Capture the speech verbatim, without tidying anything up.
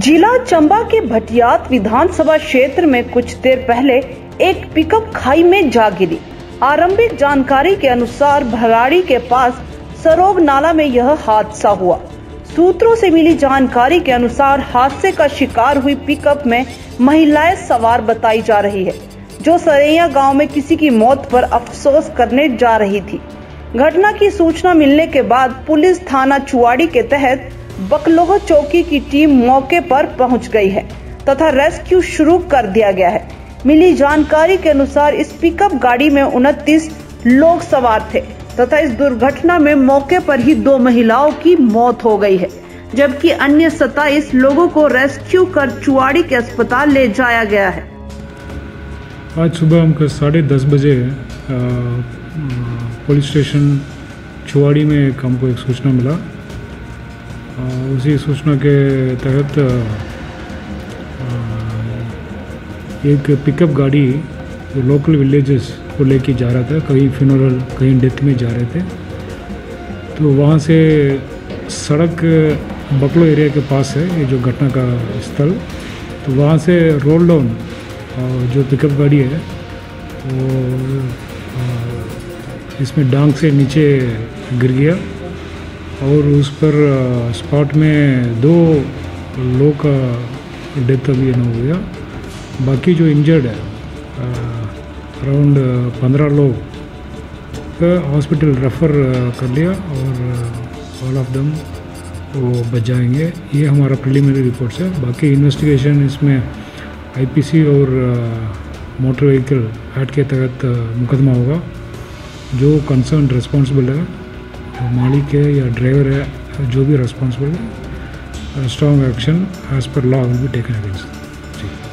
जिला चंबा के भटियात विधानसभा क्षेत्र में कुछ देर पहले एक पिकअप खाई में जा गिरी। आरंभिक जानकारी के अनुसार भराड़ी के पास सरोग नाला में यह हादसा हुआ। सूत्रों से मिली जानकारी के अनुसार हादसे का शिकार हुई पिकअप में महिलाएं सवार बताई जा रही है, जो सरैया गांव में किसी की मौत पर अफसोस करने जा रही थी। घटना की सूचना मिलने के बाद पुलिस थाना चुवाड़ी के तहत बकलोह चौकी की टीम मौके पर पहुंच गई है तथा रेस्क्यू शुरू कर दिया गया है। मिली जानकारी के अनुसार इस पिकअप गाड़ी में उनतीस लोग सवार थे तथा इस दुर्घटना में मौके पर ही दो महिलाओं की मौत हो गई है, जबकि अन्य सत्ताईस लोगों को रेस्क्यू कर चुवाड़ी के अस्पताल ले जाया गया है। आज सुबह हमको साढ़े दस बजे पुलिस स्टेशन चुवाड़ी में एक हमको एक सूचना मिला। आ, उसी सूचना के तहत एक पिकअप गाड़ी जो लोकल विलेजेस को लेके जा रहा था, कहीं फ्यूनरल कहीं डेथ में जा रहे थे। तो वहाँ से सड़क बकलो एरिया के पास है ये जो घटना का स्थल। तो वहाँ से रोल डाउन जो पिकअप गाड़ी है वो इसमें डांग से नीचे गिर गया और उस पर स्पॉट में दो लोग का डेथ अभी न हो गया। बाकी जो इंजर्ड है अराउंड पंद्रह लोग का हॉस्पिटल रेफ़र कर लिया और ऑल ऑफ दम वो बच जाएंगे। ये हमारा प्रिलिमिनरी रिपोर्ट्स है। बाकी इन्वेस्टिगेशन इसमें आईपीसी और मोटर व्हीकल एक्ट के तहत मुकदमा होगा। जो कंसर्न रिस्पॉन्सिबल है, जो मालिक है या ड्राइवर है, जो भी रिस्पॉन्सिबल है, strong action as per law will be taken against. Ji.